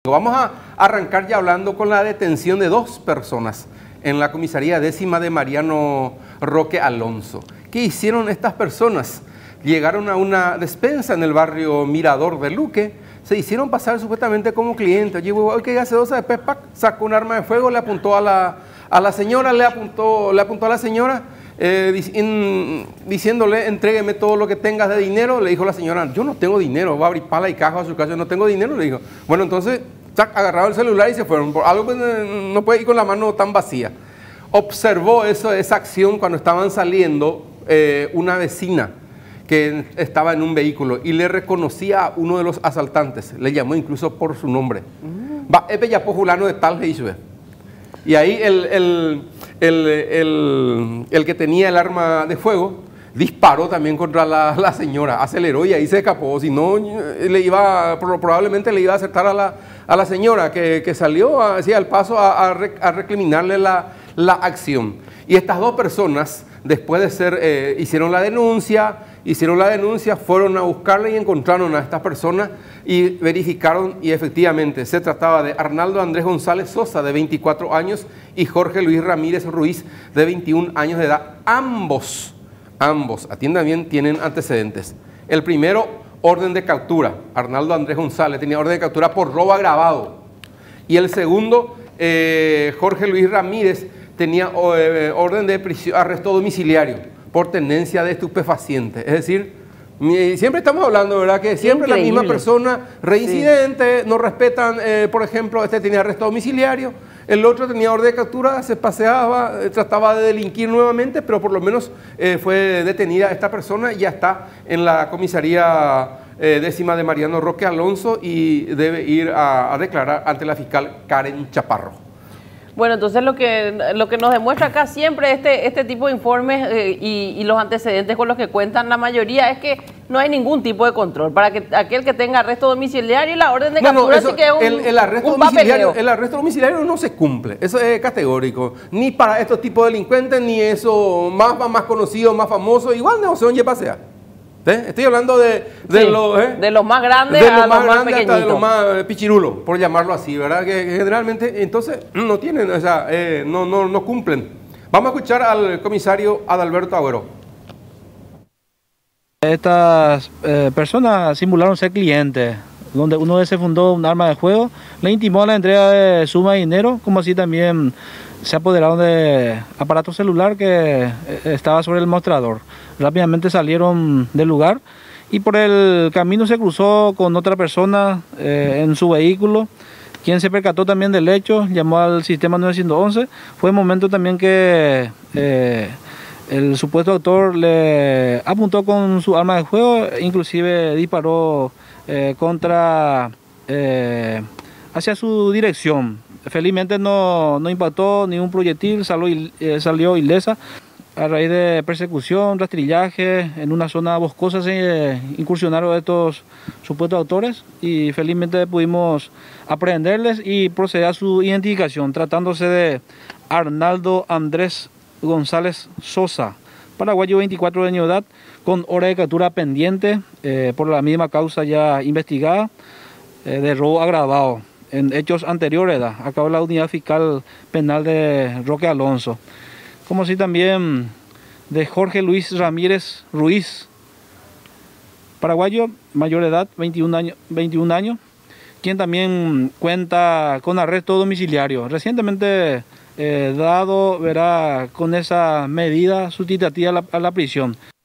Vamos a arrancar ya hablando con la detención de 2 personas en la comisaría 10ª de Mariano Roque Alonso. ¿Qué hicieron estas personas? Llegaron a una despensa en el barrio Mirador de Luque, se hicieron pasar supuestamente como clientes. Oye, hoy que gaseosa, después sacó un arma de fuego, le apuntó a la señora, le apuntó a la señora, diciéndole, entrégueme todo lo que tengas de dinero. Le dijo la señora, yo no tengo dinero, va a abrir pala y caja a su casa, yo no tengo dinero, le dijo. Bueno, entonces, agarraron el celular y se fueron, por algo que no puede ir con la mano tan vacía. Observó esa acción cuando estaban saliendo una vecina que estaba en un vehículo y le reconocía a uno de los asaltantes, le llamó incluso por su nombre. Va, Yapó fulano de tal, y ahí el que tenía el arma de fuego disparó también contra la señora, aceleró y ahí se escapó. Si no, probablemente le iba a acertar a la señora que salió hacia el paso a recriminarle la acción. Y estas 2 personas, después de ser, hicieron la denuncia, fueron a buscarle y encontraron a estas personas y verificaron, y efectivamente se trataba de Arnaldo Andrés González Sosa, de 24 años, y Jorge Luis Ramírez Ruiz, de 21 años de edad. Ambos, atiendan bien, tienen antecedentes. El primero, orden de captura. Arnaldo Andrés González tenía orden de captura por robo agravado. Y el segundo, Jorge Luis Ramírez, tenía orden de arresto domiciliario por tenencia de estupefacientes. Es decir, siempre estamos hablando, ¿verdad? Que siempre la misma persona, reincidente, no respetan, por ejemplo, este tenía arresto domiciliario, el otro tenía orden de captura, se paseaba, trataba de delinquir nuevamente, pero por lo menos fue detenida esta persona y ya está en la comisaría 10ª de Mariano Roque Alonso y debe ir a declarar ante la fiscal Karen Chaparro. Bueno, entonces lo que nos demuestra acá siempre este tipo de informes y los antecedentes con los que cuentan la mayoría es que no hay ningún tipo de control para que aquel que tenga arresto domiciliario y la orden de captura sí que es el arresto domiciliario no se cumple, eso es categórico, ni para estos tipos de delincuentes, ni eso más conocido, más famoso, igual no se oye pasea. Estoy hablando de los más grandes a los más pequeñitos, hasta de los más pichirulos, por llamarlo así, ¿verdad? Que generalmente entonces no tienen, o sea, no cumplen. Vamos a escuchar al comisario Adalberto Agüero. Estas personas simularon ser clientes, donde uno desenfundó un arma de juego, le intimó la entrega de suma de dinero, como así también se apoderaron de aparato celular que estaba sobre el mostrador. Rápidamente salieron del lugar y por el camino se cruzó con otra persona en su vehículo, quien se percató también del hecho, llamó al sistema 911. Fue el momento también que el supuesto autor le apuntó con su arma de fuego, inclusive disparó hacia su dirección. Felizmente no impactó ningún proyectil, salió ilesa. A raíz de persecución, rastrillaje, en una zona boscosa se incursionaron estos supuestos autores y felizmente pudimos aprehenderles y proceder a su identificación, tratándose de Arnaldo Andrés González Sosa, paraguayo, 24 años de edad, con hora de captura pendiente por la misma causa ya investigada de robo agravado. En hechos anteriores, acá la unidad fiscal penal de Roque Alonso, como así también de Jorge Luis Ramírez Ruiz, paraguayo, mayor de edad, 21 años, quien también cuenta con arresto domiciliario. Recientemente dado, verá, con esa medida sustitutiva a la prisión.